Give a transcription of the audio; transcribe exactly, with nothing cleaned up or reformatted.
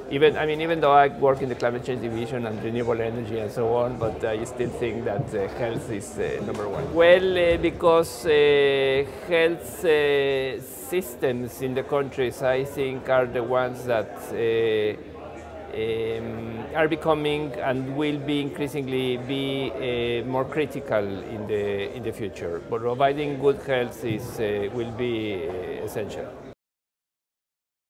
Even, I mean, even though I work in the climate change division and renewable energy and so on, but I still think that uh, health is uh, number one. Well, uh, because uh, health uh, systems in the countries, I think, are the ones that uh, um, are becoming and will be increasingly be uh, more critical in the in the future. But providing good health is uh, will be uh, essential.